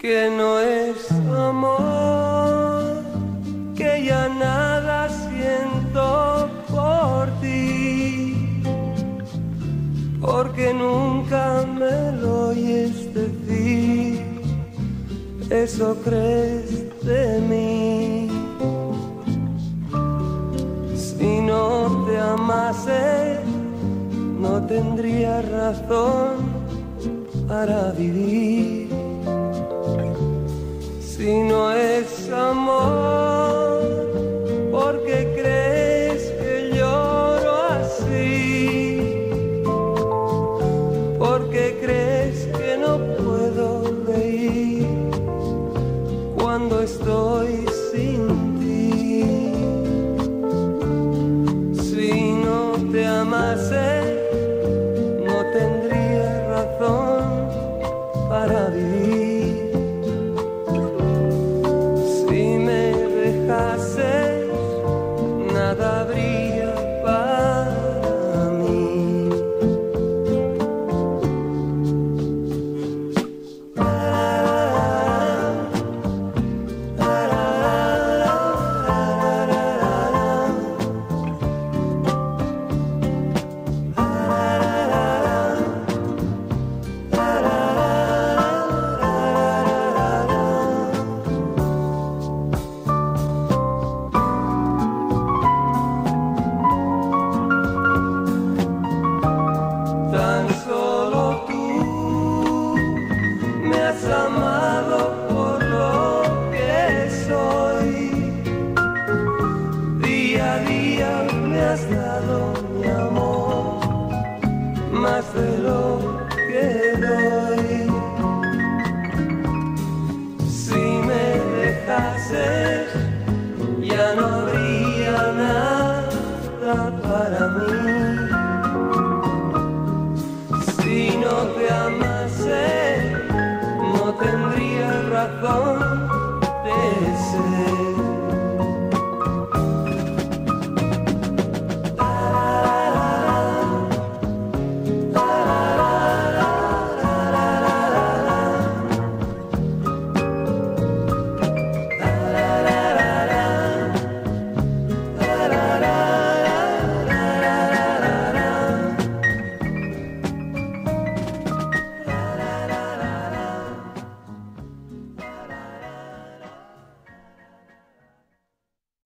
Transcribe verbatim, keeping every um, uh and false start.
que no es amor, que ya nada siento por ti, porque nunca me lo oyes decir, eso crees de mí. Si no te amase, no tendría razón para vivir. Si no es amor, ¿por qué crees que lloro así? ¿Por qué crees que no puedo reír cuando estoy sin ti? Si no te amase, no tendría razón para vivir. Nada habría para mí. Amado por lo que soy, día a día me has dado mi amor, más de lo que doy. Si me dejases, ya no habría nada para mí. Si no te amase, no tendría razón de ser.